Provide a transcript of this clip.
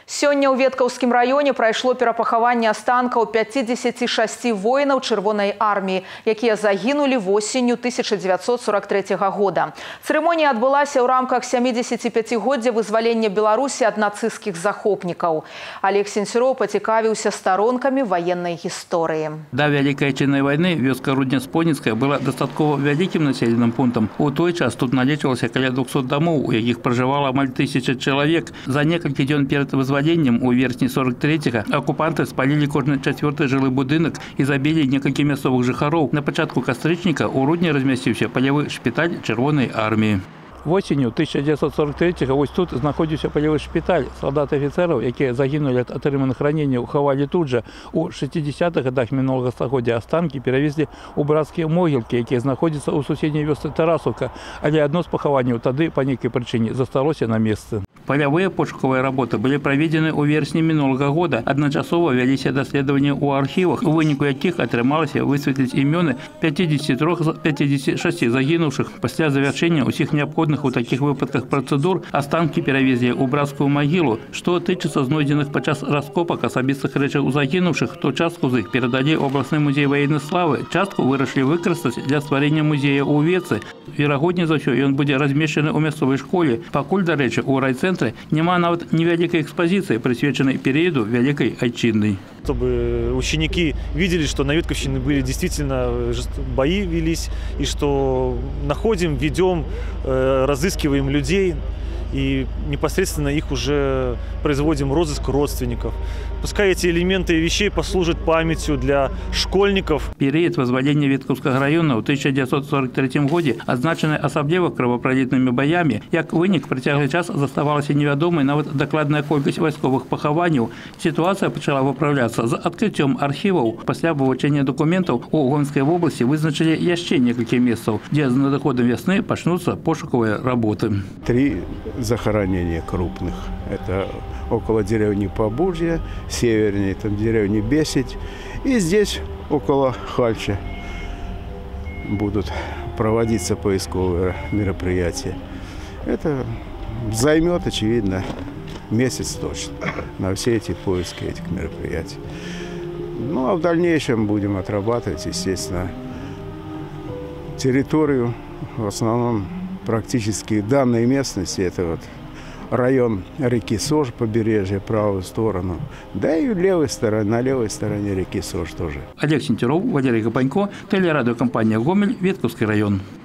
Сёння ў Веткаўскім раёне прайшло перапахаванне астанкаў 56 воінаў Чырвонай арміі, якія загінулі восенню 1943 года. Цырымонія адбылася ў рамках 75-годдзя вызвалення Беларусі ад нацысцкіх захопнікаў. Олег Сенцюроў пацікавіўся старонкамі ваеннай гісторыі. Да Вялікай Адчайнай вайны вёска Рудня-Спонніцкая была дастаткова вялікім населеным пунктам. У той час тут налічвалася каля 200 домоў, у якіх пражывала амаль 1000 чалавек. За некалькі дзён перад вызваленнем у вересні 43-го оккупанты спалили кожны чацвёрты жылы будынак і забілі некалькі мясцовых жыхароў. На пачатку кастрычніка у Рудні размясціўся палявы шпіталь Чырвонай арміі. Восенню 1943-го вось тут знаходзіўся палявы шпіталь. Салдат афіцэраў, якія загінулі ад атрыманых раненняў, хавалі тут жа. У 60-х годах мінулага стагоддзя астанкі перавезлі ў брацкія могілкі, якія знаходзяцца ў суседняй вёсцы Тарасаўка, але адно з пахаванняў тады па нейкай прычыне засталося на месцы. Палявыя пошукавыя работы былі праведзены ў верасні мінулага года. Адначасова вяліся даследаванні ў архівах, у выніку якіх атрымалася высветліць імёны 53 з 56 загінуўшых. Пасля завяршэння ўсіх неабходных у такіх выпадках працэдур астанкі перавезлі ў брацкую магілу. Што тычыцца знойдзеных падчас раскопак асабістых рэчаў у загінуўшых, то частку з іх перадалі ў абласны музей ваеннай славы, частку вырашылі выкарыстаць для стварэння музея ў Вецы. Верагодней за ўсё, ён будзе размешчаны ў мясцовай школе. Пакуль, дарэчы, у райцэнтры нема нават невялікай экспозиции, присвяченной периоду Великой Отчинной. Чтобы ученики видели, что на Ветковщине были действительно бои велись, и что находим, ведем, разыскиваем людей, и непосредственно их уже производим розыск родственников. Пускай эти элементы вещей послужат памятью для школьников. Период вызволения Веткаўскага района в 1943 году отзначены особливо кровопролитными боями. Як вынік, працяглы час заставалася невядомай нават дакладная колькасць вайсковых пахаванняў. Ситуация начала выправляться з адкрыццём архіваў. Пасля вывучэння документаў у Гомельской области вызначылі яшчэ некалькі месцаў, дзе з надыходам вясны пачнуцца пошуковыя работы. 3 захоронения крупных. Это около деревни Побужья, севернее там деревни Бесить. И здесь, около Хальча, будут проводиться поисковые мероприятия. Это займет, очевидно, месяц точно на все эти поиски этих мероприятий. Ну, а в дальнейшем будем отрабатывать, естественно, территорию, в основном практически данной местности, это вот район реки Сож, побережье, правую сторону, да и на левой стороне реки Сож тоже. Олег Сенцюроў, Валерий Гапанько, телерадиокомпания «Гомель», Веткаўский район.